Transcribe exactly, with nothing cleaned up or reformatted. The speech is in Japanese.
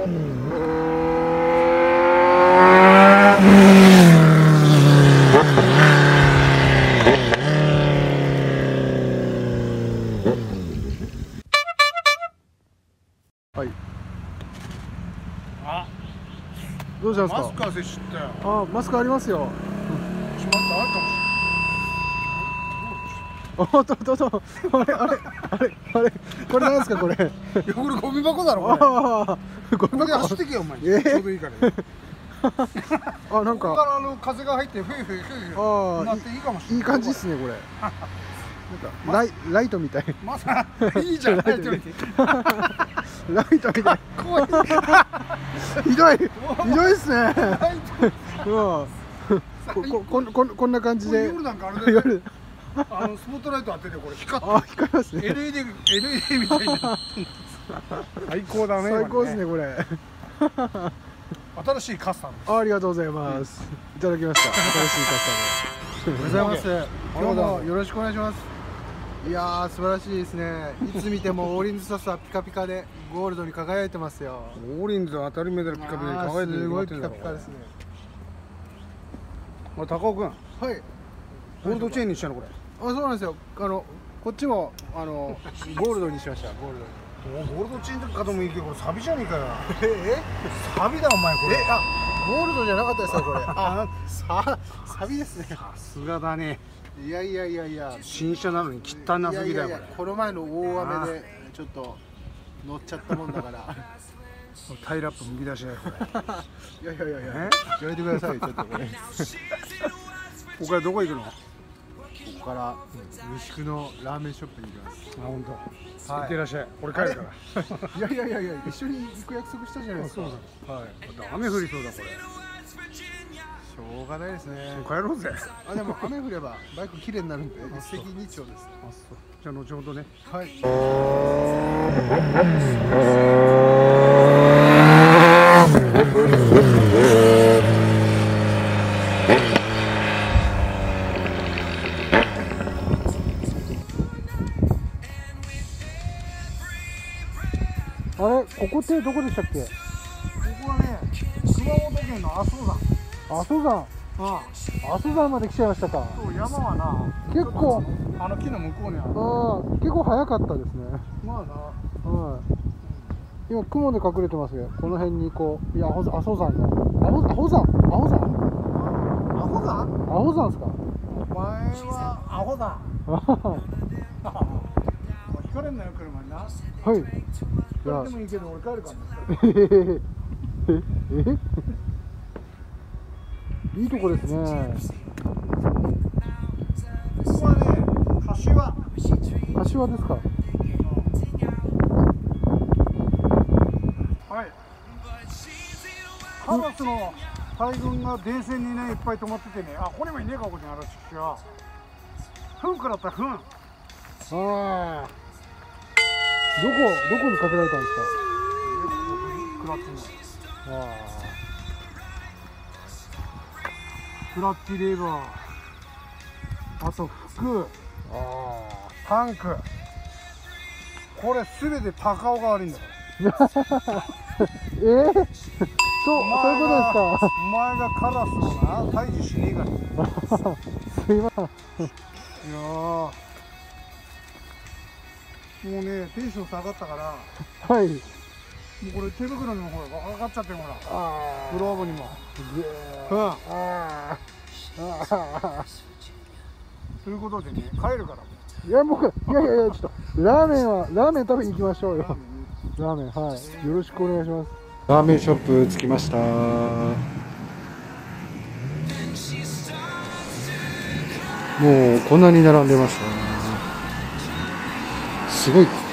はい。あ、どうしたんですか。 マスク汗知ったよ。 あ、マスクありますよ。 しまったあるかもしれない。 おっとっとっと、あれあれあれあれ、これなんですかこれ。 いやこれゴミ箱だろこれ。 ああ、ゴミこれで箱。 走ってけよお前。 えーちょうどいいからね。 あ、なんここかからあの風が入ってふいふいふいふいああなっていいかもしれない。 いい感じですねこれ。なんかライライトみたい。 まさいいじゃん。ライトみたい。 ライトみたい。 怖い。 ひどいひどいですね。 ライト。 うん。こここんこんこんな感じで。 夜なんかあれだよ。 夜。 あのスポットライト当ててこれ光って。 あ、光りますね。 エルイーディー エルイーディー みたいな。最高だね。 最高ですねこれ。 新しいカスタム。 あ、ありがとうございます。いただきました。新しいカスタム。おはようございます。今日もよろしくお願いします。いやー、素晴らしいですね。いつ見てもオーリンズサスはピカピカでゴールドに輝いてますよ。 オーリンズは当たり前だろピカピカに輝いてる。 すごいピカピカですね。 あ、高尾君。 はい。 ゴールドチェーンにしたのこれ。 あ、そうなんですよ。あのこっちもあのゴールドにしました。ゴールドに。 ゴールドチェーンとかでもいいけど、これサビじゃねえかよ。 ええ？ サビだお前これ。 え、あ、ゴールドじゃなかったですよこれ。あ、さサビですね。 さすがだね。 いやいやいやいや。 新車なのに汚なすぎだよこれ。 この前の大雨でちょっと乗っちゃったもんだから。 タイラップむき出しだよこれ。 いやいやいやいや。やめてくださいちょっとこれ。 ここからどこ行くの？ ここから牛久のラーメンショップに行きます。 あ、本当。 はい、 行ってらっしゃい。俺帰るから。 いやいやいやいや、一緒に行く約束したじゃないですか。はい。 雨降りそうだこれ。 しょうがないですね。 もう帰ろうぜ。 あ、でも雨降ればバイク綺麗になるんで一石二鳥です。 あ、そう。じゃあ後ほどね。 はい。 あれ、ここってどこでしたっけ？ここはね、熊本県の阿蘇山。 阿蘇山。 ああ、阿蘇山まで来ちゃいましたか。 そう、山はな、 結構あの木の向こうにある。 ああ、結構早かったですね。 まあな。 はい。今雲で隠れてますよ。この辺にこう、いや、阿蘇阿蘇山が。阿蘇阿蘇山、阿蘇山。 アホ山？ 阿蘇山ですか。 お前はアホだ。引かれんなよ車にな。 はい。 それでもいいけど俺帰るからね。 ええいいとこですね。 ここはね、柏。 柏ですか。 はい。カラスの大群が電線にねいっぱい止まっててね、あ、ここにもいねえかここにあるしは。フンからったらフン。 ああ。どこどこにかけられたんですか。 クラッチの。 ああ。 クラッチレバー。あと服。 あタンク。これすべて高尾が悪いんだから。 えー、そう、そういうことですか。 お前がカラスをな退治しねえから。 すいません。 いやー、もうねテンション下がったから、 はい。 もうこれ手袋にもほらかかっちゃってるほら、 あグローブにも。うん。 ああ。ああ。 ということでね帰るから。 いや、僕、いやいやいや、ちょっと、ラーメンは、ラーメン食べに行きましょうよ。ラーメン、はい。よろしくお願いします。ラーメンショップ着きました。もう、こんなに並んでました。すごい。